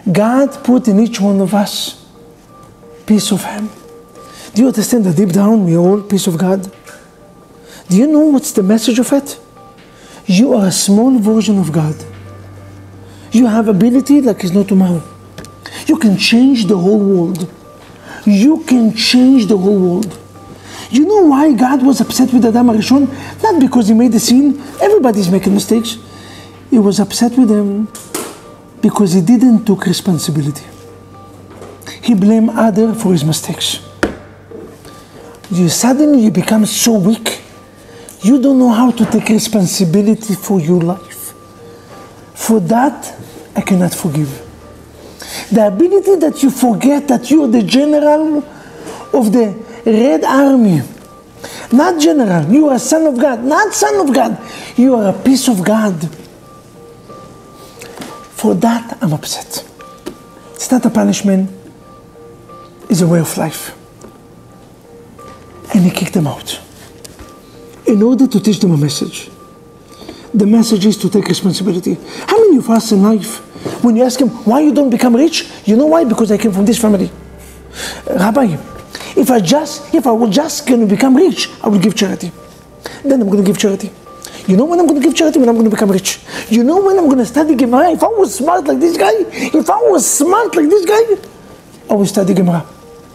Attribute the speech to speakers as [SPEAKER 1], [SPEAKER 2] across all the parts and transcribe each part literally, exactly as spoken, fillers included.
[SPEAKER 1] God put in each one of us piece of Him. Do you understand that deep down we are all piece of God? Do you know what's the message of it? You are a small version of God. You have ability like is no tomorrow. You can change the whole world. You can change the whole world. You know why God was upset with Adam HaRishon? Not because he made a sin. Everybody's making mistakes. He was upset with him because he didn't take responsibility. He blamed others for his mistakes. You suddenly you become so weak. You don't know how to take responsibility for your life. For that, I cannot forgive. The ability that you forget that you are the general of the Red Army. Not general, you are a son of God. Not son of God, you are a piece of God. For that, I'm upset. It's not a punishment, it's a way of life. And he kicked them out in order to teach them a message. The message is to take responsibility. How many of us in life, when you ask him, why you don't become rich? You know why? Because I came from this family. Rabbi, if I just, if I were just going to become rich, I will give charity. Then I'm going to give charity. You know when I'm going to give charity? When I'm going to become rich. You know when I'm going to study Gemara? If I was smart like this guy, if I was smart like this guy, I will study Gemara.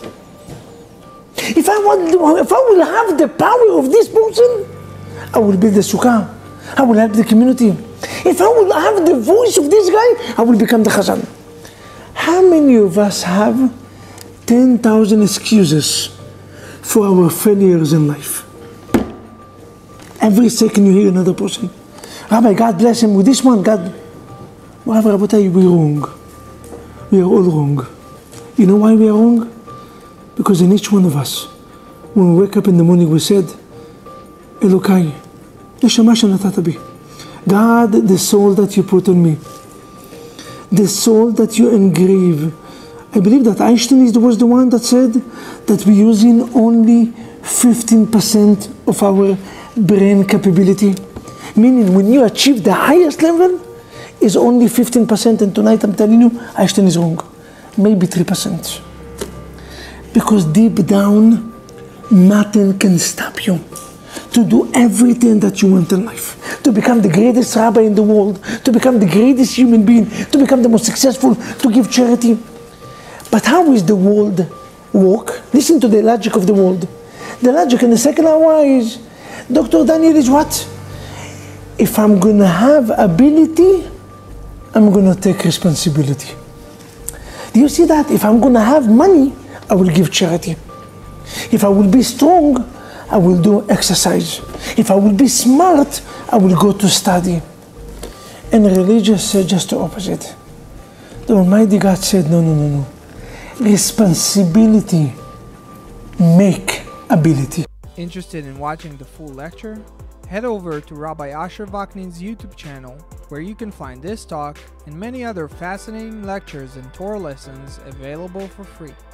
[SPEAKER 1] If I want, if I will have the power of this person, I will build the sukkah. I will help the community. If I will have the voice of this guy, I will become the Chazan. How many of us have ten thousand excuses for our failures in life? Every second you hear another person. Rabbi, God bless him with this one. God, whatever, Rabbi, we're wrong. We are all wrong. You know why we are wrong? Because in each one of us, when we wake up in the morning, we said, Elokai, neshama shenatata bi. God, the soul that you put on me, the soul that you engrave. I believe that Einstein was the one that said that we're using only fifteen percent of our brain capability. Meaning when you achieve the highest level, is only fifteen percent, and tonight I'm telling you, Einstein is wrong. Maybe three percent. Because deep down, nothing can stop you to do everything that you want in life. To become the greatest rabbi in the world, to become the greatest human being, to become the most successful, to give charity. But how is the world work? Listen to the logic of the world. The logic in the second hour is, Doctor Daniel, is what? If I'm going to have ability, I'm going to take responsibility. Do you see that? If I'm going to have money, I will give charity. If I will be strong, I will do exercise. If I will be smart, I will go to study. And religious said just the opposite. The Almighty God said, no, no, no, no. Responsibility make ability.
[SPEAKER 2] Interested in watching the full lecture? Head over to Rabbi Asher Vaknin's YouTube channel, where you can find this talk and many other fascinating lectures and Torah lessons available for free.